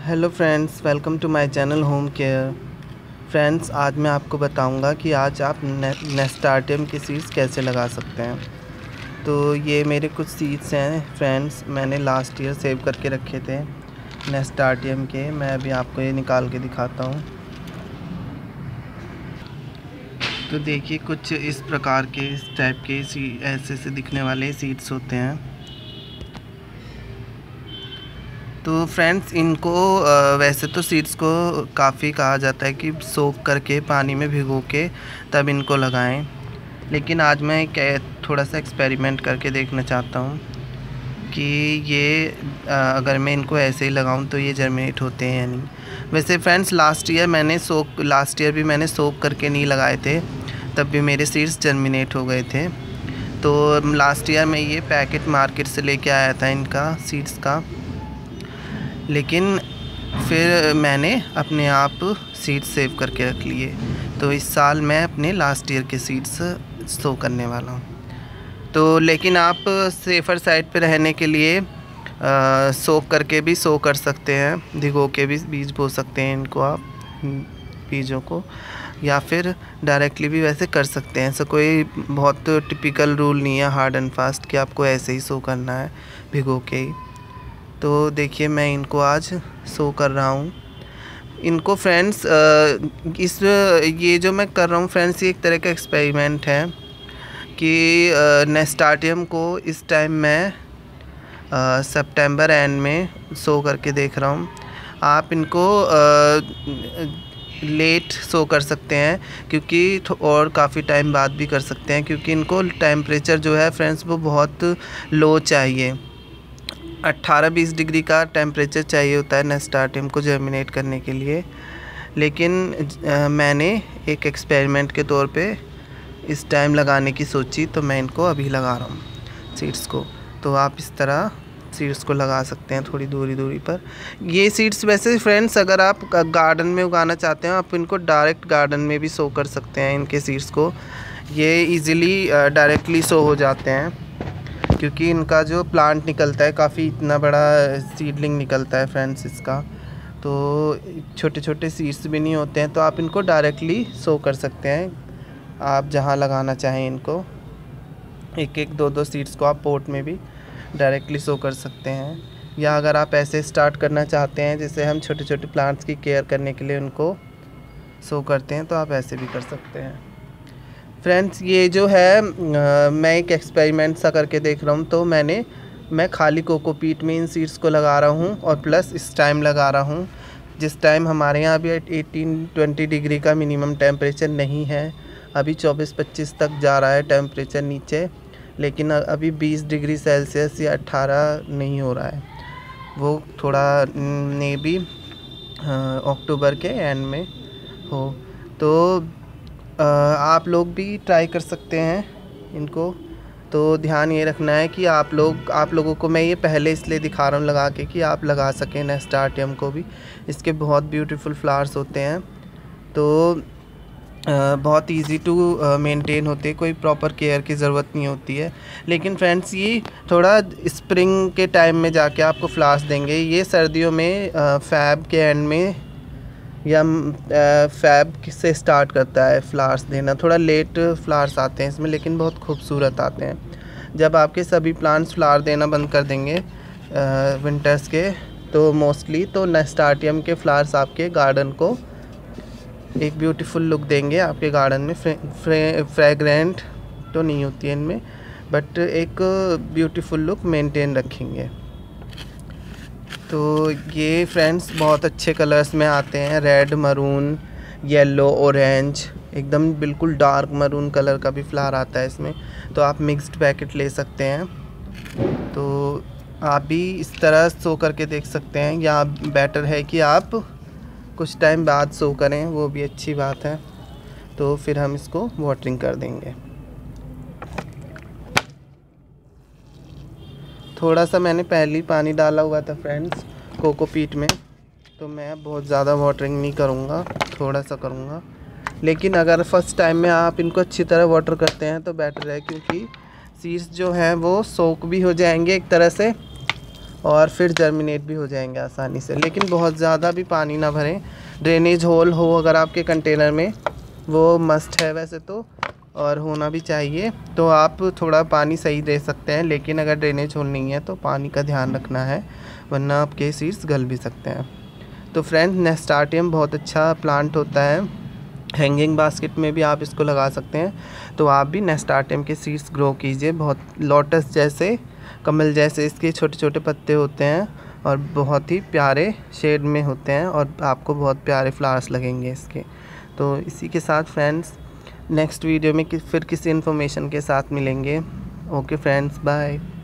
Hello friends, welcome to my channel home care. Friends, आज मैं आपको बताऊंगा कि आज आप नेस्टार्टियम के सीड्स कैसे लगा सकते हैं। तो ये मेरे कुछ सीड्स हैं फ्रेंड्स, मैंने लास्ट ईयर सेव करके रखे थे नेस्टार्टियम के। मैं अभी आपको ये निकाल के दिखाता हूँ। तो देखिए, कुछ इस प्रकार के, इस टाइप के ऐसे से दिखने वाले सीड्स होते हैं। तो फ्रेंड्स, इनको वैसे तो सीड्स को काफ़ी कहा जाता है कि सोक करके पानी में भिगो के तब इनको लगाएं, लेकिन आज मैं थोड़ा सा एक्सपेरिमेंट करके देखना चाहता हूँ कि ये अगर मैं इनको ऐसे ही लगाऊं तो ये जर्मिनेट होते हैं या नहीं। वैसे फ्रेंड्स, लास्ट ईयर भी मैंने सोक करके नहीं लगाए थे, तब भी मेरे सीड्स जर्मिनेट हो गए थे। तो लास्ट ईयर मैं ये पैकेट मार्केट से लेके आया था इनका सीड्स का, लेकिन फिर मैंने अपने आप सीड्स सेव करके रख लिए। तो इस साल मैं अपने लास्ट ईयर के सीड्स सो करने वाला हूँ। तो लेकिन आप सेफ़र साइड पे रहने के लिए सोक करके भी सो कर सकते हैं, भिगो के भी बीज बो सकते हैं इनको आप, बीजों को, या फिर डायरेक्टली भी वैसे कर सकते हैं। ऐसा कोई बहुत टिपिकल रूल नहीं है हार्ड एंड फास्ट कि आपको ऐसे ही सो करना है भिगो के ही। तो देखिए, मैं इनको आज सो कर रहा हूँ इनको फ्रेंड्स। ये जो मैं कर रहा हूँ फ्रेंड्स, ये एक तरह का एक्सपेरिमेंट है कि नेस्टार्टियम को इस टाइम मैं सितंबर एंड में सो करके देख रहा हूँ। आप इनको लेट सो कर सकते हैं, क्योंकि और काफ़ी टाइम बाद भी कर सकते हैं, क्योंकि इनको टेम्परेचर जो है फ्रेंड्स वो बहुत लो चाहिए। 18-20 डिग्री का टेम्परेचर चाहिए होता है नेस्टार्टियम को जर्मिनेट करने के लिए। लेकिन मैंने एक एक्सपेरिमेंट के तौर पे इस टाइम लगाने की सोची, तो मैं इनको अभी लगा रहा हूँ सीड्स को। तो आप इस तरह सीड्स को लगा सकते हैं थोड़ी दूरी पर। ये सीड्स वैसे फ्रेंड्स, अगर आप गार्डन में उगाना चाहते हैं, आप इनको डायरेक्ट गार्डन में भी सो कर सकते हैं इनके सीड्स को। ये इजीली डायरेक्टली सो हो जाते हैं, क्योंकि इनका जो प्लांट निकलता है काफ़ी इतना बड़ा सीडलिंग निकलता है फ्रेंड्स इसका। तो छोटे छोटे सीड्स भी नहीं होते हैं, तो आप इनको डायरेक्टली सो कर सकते हैं। आप जहाँ लगाना चाहें इनको, एक एक दो दो सीड्स को आप पोट में भी डायरेक्टली सो कर सकते हैं। या अगर आप ऐसे स्टार्ट करना चाहते हैं, जैसे हम छोटे छोटे प्लांट्स की केयर करने के लिए उनको सो करते हैं, तो आप ऐसे भी कर सकते हैं। फ्रेंड्स, ये जो है मैं एक एक्सपेरिमेंट सा करके देख रहा हूँ। तो मैं खाली कोकोपीट में इन सीड्स को लगा रहा हूँ, और प्लस इस टाइम लगा रहा हूँ जिस टाइम हमारे यहाँ अभी 18-20 डिग्री का मिनिमम टेम्परेचर नहीं है। अभी 24-25 तक जा रहा है टेम्परेचर नीचे, लेकिन अभी 20 डिग्री सेल्सियस या 18 नहीं हो रहा है। वो थोड़ा मे बी अक्टूबर के एंड में हो। तो आप लोग भी ट्राई कर सकते हैं इनको। तो ध्यान ये रखना है कि आप लोगों को मैं ये पहले इसलिए दिखा रहा हूँ लगा के कि आप लगा सकें नेस्टार्टियम को भी। इसके बहुत ब्यूटीफुल फ्लावर्स होते हैं, तो बहुत इजी टू मेंटेन होते हैं, कोई प्रॉपर केयर की ज़रूरत नहीं होती है। लेकिन फ्रेंड्स, ये थोड़ा स्प्रिंग के टाइम में जाके आपको फ्लावर्स देंगे। ये सर्दियों में फैब के एंड में या फैब से स्टार्ट करता है फ्लावर्स देना। थोड़ा लेट फ्लावर्स आते हैं इसमें, लेकिन बहुत खूबसूरत आते हैं। जब आपके सभी प्लांट्स फ्लावर देना बंद कर देंगे विंटर्स के, तो मोस्टली तो नेस्टार्टियम के फ्लावर्स आपके गार्डन को एक ब्यूटीफुल लुक देंगे। आपके गार्डन में फ्रेग्रेंट तो नहीं होती है इनमें, बट एक ब्यूटीफुल लुक मेंटेन रखेंगे। तो ये फ्रेंड्स बहुत अच्छे कलर्स में आते हैं, रेड, मरून, येलो, ऑरेंज, एकदम बिल्कुल डार्क मरून कलर का भी फ्लावर आता है इसमें। तो आप मिक्स्ड पैकेट ले सकते हैं। तो आप भी इस तरह सो करके देख सकते हैं, या बेटर है कि आप कुछ टाइम बाद सो करें, वो भी अच्छी बात है। तो फिर हम इसको वाटरिंग कर देंगे। थोड़ा सा मैंने पहले ही पानी डाला हुआ था फ्रेंड्स कोकोपीट में, तो मैं बहुत ज़्यादा वाटरिंग नहीं करूँगा, थोड़ा सा करूँगा। लेकिन अगर फर्स्ट टाइम में आप इनको अच्छी तरह वाटर करते हैं तो बेटर है, क्योंकि सीड्स जो हैं वो सोक भी हो जाएंगे एक तरह से, और फिर जर्मिनेट भी हो जाएंगे आसानी से। लेकिन बहुत ज़्यादा भी पानी ना भरें, ड्रेनेज होल हो अगर आपके कंटेनर में, वो मस्ट है वैसे तो, और होना भी चाहिए। तो आप थोड़ा पानी सही दे सकते हैं, लेकिन अगर ड्रेनेज होल नहीं है तो पानी का ध्यान रखना है, वरना आपके सीड्स गल भी सकते हैं। तो फ्रेंड्स, नेस्टार्टियम बहुत अच्छा प्लांट होता है, हैंगिंग बास्केट में भी आप इसको लगा सकते हैं। तो आप भी नेस्टार्टियम के सीड्स ग्रो कीजिए। बहुत लोटस जैसे, कमल जैसे इसके छोटे छोटे पत्ते होते हैं और बहुत ही प्यारे शेड में होते हैं, और आपको बहुत प्यारे फ्लावर्स लगेंगे इसके। तो इसी के साथ फ्रेंड्स, नेक्स्ट वीडियो में फिर किसी इन्फॉर्मेशन के साथ मिलेंगे। Okay friends, bye.